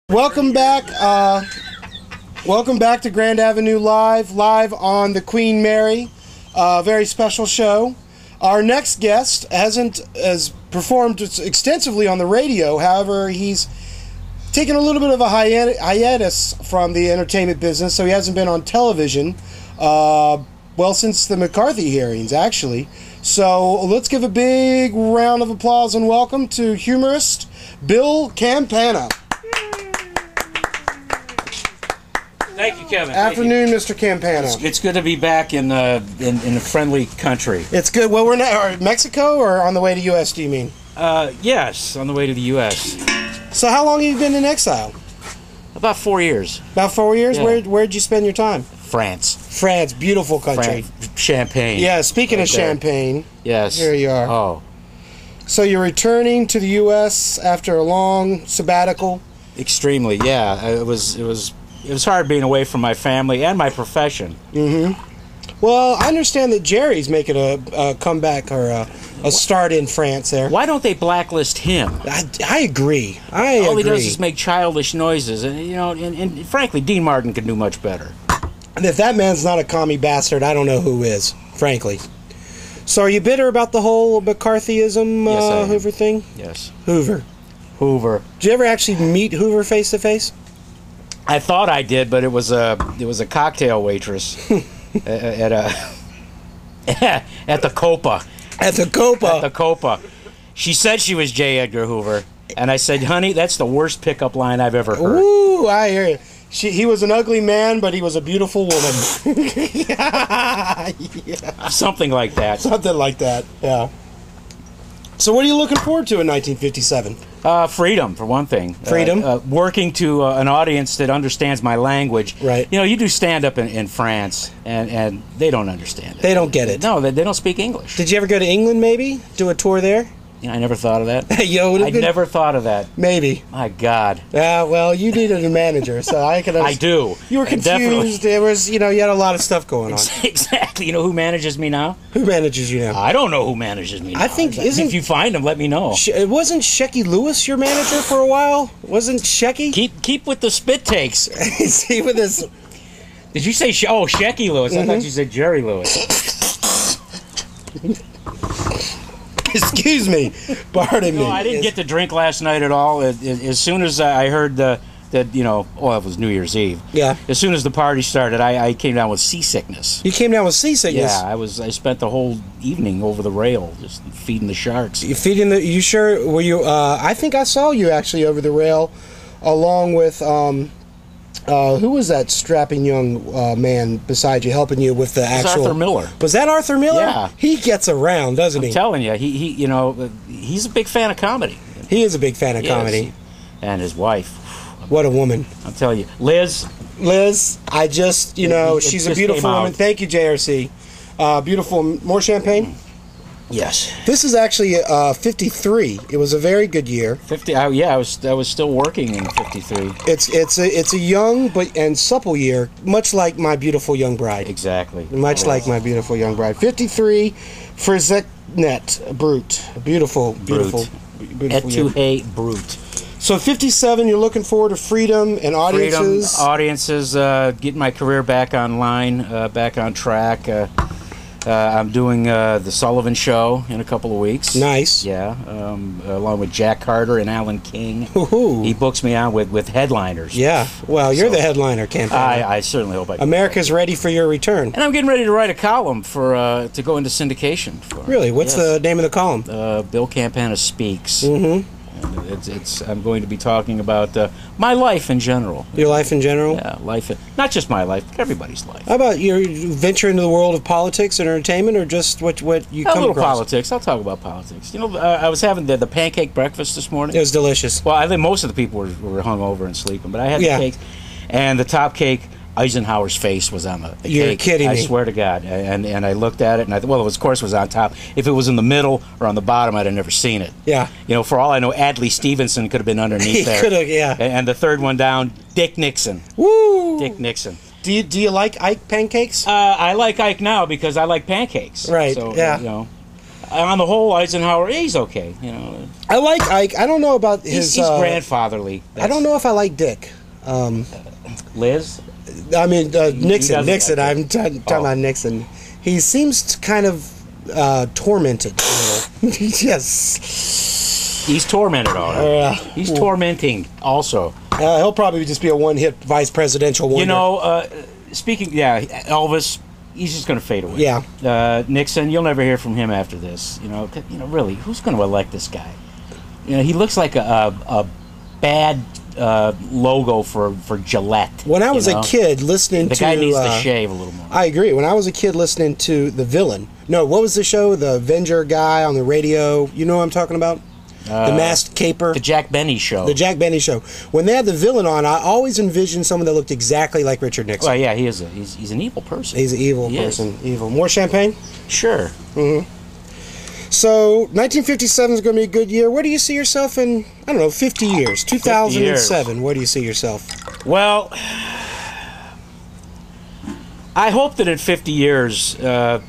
Welcome back. Welcome back to Grand Avenue Live on the Queen Mary. Very special show. Our next guest has performed extensively on the radio. However, he's taken a little bit of a hiatus from the entertainment business, so he hasn't been on television. Well, since the McCarthy hearings, actually. So let's give a big round of applause and welcome to humorist Bill Campana. Thank you, Kevin. Afternoon, Mr. Campana. It's good to be back in a friendly country. It's good. Well, we're now Mexico or on the way to U.S. Do you mean? Yes, on the way to the U.S. So, how long have you been in exile? About 4 years. About 4 years. Yeah. Where'd you spend your time? France. France, beautiful country. Champagne. Yeah. Speaking of champagne. Yes. Here you are. Oh. So you're returning to the U.S. after a long sabbatical. Extremely. Yeah. It was hard being away from my family and my profession. Mm-hmm. Well, I understand that Jerry's making a comeback or a start in France there. Why don't they blacklist him? I agree. All he does is make childish noises, and and frankly, Dean Martin can do much better. And if that man's not a commie bastard, I don't know who is, frankly. So are you bitter about the whole McCarthyism Yes, Hoover thing? Yes. Hoover. Did you ever actually meet Hoover face to face? I thought I did, but it was a cocktail waitress at the Copa. At the Copa. At the Copa. She said she was J. Edgar Hoover, and I said, "Honey, that's the worst pickup line I've ever heard." Ooh, I hear you. He was an ugly man, but he was a beautiful woman. Yeah. Something like that. Something like that. Yeah. So, what are you looking forward to in 1957? Freedom, for one thing. Freedom? Working to an audience that understands my language. Right. You do stand-up in France, and they don't understand it. They don't get it. No, they don't speak English. Did you ever go to England, maybe? Do a tour there? I never thought of that. I never thought of that. Maybe. My God. Well, you needed a manager, so I can understand. I do. You were confused. There was, you had a lot of stuff going on. Exactly. You know who manages me now? Who manages you now? I don't know who manages me now. I think, if you find him, let me know. Wasn't Shecky Lewis your manager for a while? Wasn't Shecky? Keep with the spit takes. See with this. Did you say Shecky Lewis? I thought you said Jerry Lewis. Excuse me. Pardon me. No, I didn't get to drink last night at all. As soon as I heard that, it was New Year's Eve. Yeah. As soon as the party started, I came down with seasickness. You came down with seasickness? Yeah, I spent the whole evening over the rail just feeding the sharks. You sure? Were you, I think I saw you actually over the rail along with, who was that strapping young man beside you helping you with the actual... Arthur Miller. Was that Arthur Miller? Yeah. He gets around, doesn't he? I'm telling you, he's a big fan of comedy. He is a big fan of comedy. And his wife. What a woman. I'm telling you. Liz, I just, she's a beautiful woman. Thank you, JRC. Beautiful. More champagne? Yes. This is actually 53. It was a very good year. 50. I was still working in 53. It's a young and supple year, much like My Beautiful Young Bride. Exactly. Much like My Beautiful Young Bride. 53 for Zeknet Brute. Beautiful. Etuhe Brute. So 57, you're looking forward to freedom and audiences. Getting my career back online, back on track. I'm doing the Sullivan Show in a couple of weeks. Nice. Yeah, along with Jack Carter and Alan King. Ooh. He books me out with headliners. Yeah. Well, you're the headliner, Campana. I certainly hope I can. America's ready for your return. And I'm getting ready to write a column to go into syndication. Really? What's the name of the column? Bill Campana Speaks. Mm-hmm. I'm going to be talking about my life in general. Your life in general? Yeah, not just my life, but everybody's life. How about your venture into the world of politics and entertainment, or just what you come across? A little politics. I'll talk about politics. I was having the pancake breakfast this morning. It was delicious. Well, I think most of the people were hungover and sleeping, but I had the cake, and the top cake, Eisenhower's face was on the cake. You're kidding me. I swear to God. And I looked at it, and it of course was on top. If it was in the middle or on the bottom, I'd have never seen it. Yeah. For all I know, Adlai Stevenson could have been underneath there. He could have, yeah. And the third one down, Dick Nixon. Woo! Dick Nixon. Do you like Ike pancakes? I like Ike now because I like pancakes. Right. So, yeah. On the whole, Eisenhower, he's okay. You know, I like Ike. I don't know about his. he's grandfatherly. I don't know if I like Dick. Liz. I mean Nixon. doesn't Nixon. like I'm talking about Nixon. He seems kind of tormented. Yes. He's tormented all right. He's tormenting also. He'll probably just be a one-hit vice presidential wonder. You know, speaking, Elvis, he's just going to fade away. Yeah. Nixon, you'll never hear from him after this. You know, really, who's going to elect this guy? You know, he looks like a bad logo for Gillette. When I was a kid listening the to... guy needs to shave a little more. I agree. When I was a kid listening to The Villain... No, what was the show? The Avenger guy on the radio. You know what I'm talking about? The Masked Caper. The Jack Benny Show. The Jack Benny Show. When they had The Villain on, I always envisioned someone that looked exactly like Richard Nixon. Well, yeah, he's an evil person. He's an evil person. Evil. More champagne? Sure. Mm-hmm. So, 1957 is going to be a good year. Where do you see yourself in, I don't know, 50 years? 2007, where do you see yourself? Well, I hope that in 50 years,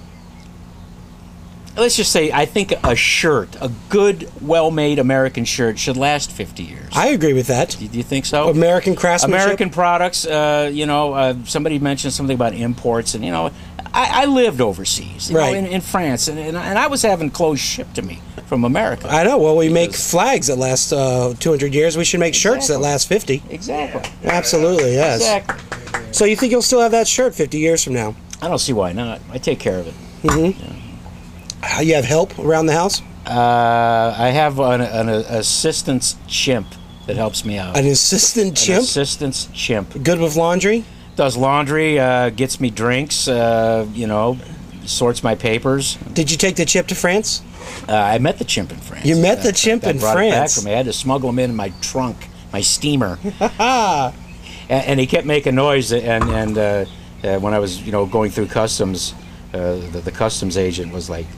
let's just say, I think a good, well-made American shirt should last 50 years. I agree with that. Do you think so? American craftsmanship? American products, somebody mentioned something about imports, and, I lived overseas, right. In France, and I was having clothes shipped to me from America. I know. Well, we make flags that last 200 years. We should make shirts that last 50. Exactly. Absolutely, yes. Exactly. So you think you'll still have that shirt 50 years from now? I don't see why not. I take care of it. Mm-hmm. You have help around the house? I have an assistant's chimp that helps me out. An assistant chimp? An assistant's chimp. Good with laundry? Does laundry, gets me drinks, sorts my papers. Did you take the chimp to France? I met the chimp in France. You met the chimp in brought France? It back for me. I had to smuggle him in my trunk, my steamer. and he kept making noise, and when I was, going through customs, the customs agent was like,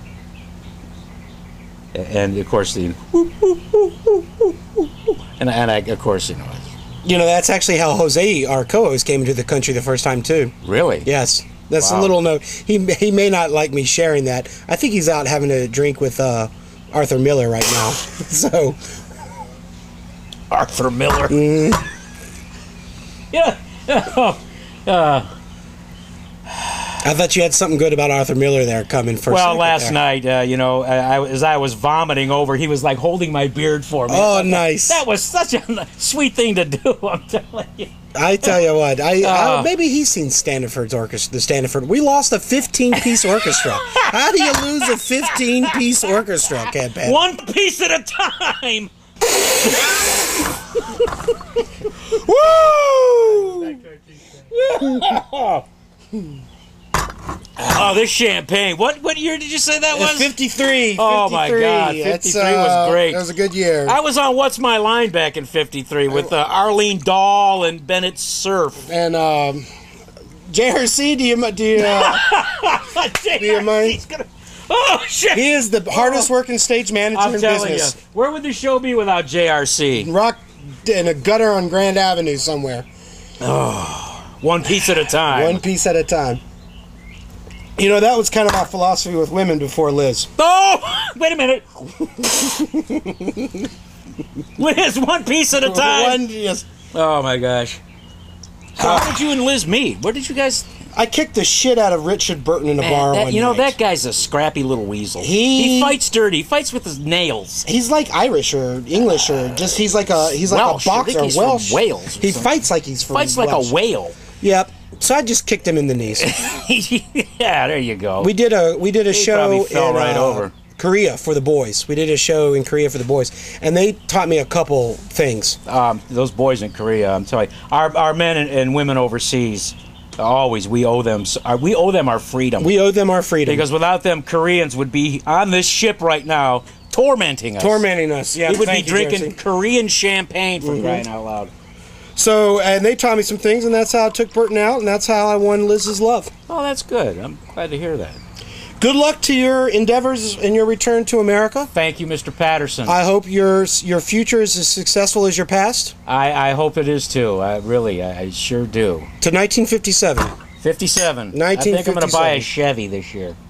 and of course and I, of course, that's actually how Jose, our co-host, came into the country the first time too. Really? Yes. That's wow. a little note. He may not like me sharing that. I think he's out having a drink with Arthur Miller right now. So Arthur Miller. Yeah. I thought you had something good about Arthur Miller there coming first. Well, last night, as I was vomiting over, he was like holding my beard for me. Oh, nice. That was such a sweet thing to do, I'm telling you. I tell you what, maybe he's seen Standiford's orchestra. The Standiford. We lost a 15-piece orchestra. How do you lose a 15-piece orchestra, Campaign? One piece at a time. Woo! Oh, this champagne. What year did you say that was? 53. Oh, my God. 53 was great. That was a good year. I was on What's My Line back in 53 with Arlene Dahl and Bennett Cerf. And JRC, do you mind? Oh, shit. He is the hardest working stage manager in business. You. Where would the show be without JRC? Rock in a gutter on Grand Avenue somewhere. Oh, one piece at a time. One piece at a time. That was kind of my philosophy with women before Liz. Oh, wait a minute. Liz, one piece at a time. Yes. Oh, my gosh. So how did you and Liz meet? Where did you guys... I kicked the shit out of Richard Burton in a bar one night. That guy's a scrappy little weasel. He fights dirty. He fights with his nails. He's like Irish or English or just he's like a Welsh. boxer. I think he's Welsh. From Wales. He fights like he's from Welsh. Like a whale. Yep. So I just kicked him in the knees. Yeah, there you go. We did a show fell in right over. Korea for the boys. We did a show in Korea for the boys, and they taught me a couple things. Those boys in Korea, I'm telling you, our men and women overseas. Always, we owe them our freedom. We owe them our freedom. Because without them, Koreans would be on this ship right now, tormenting us. Yeah, we would be drinking Korean champagne for crying out loud. So, and they taught me some things, and that's how I took Burton out, and that's how I won Liz's love. Oh, that's good. I'm glad to hear that. Good luck to your endeavors in your return to America. Thank you, Mr. Patterson. I hope your future is as successful as your past. I hope it is too. I sure do. To 1957. 57. 1957. I think I'm going to buy a Chevy this year.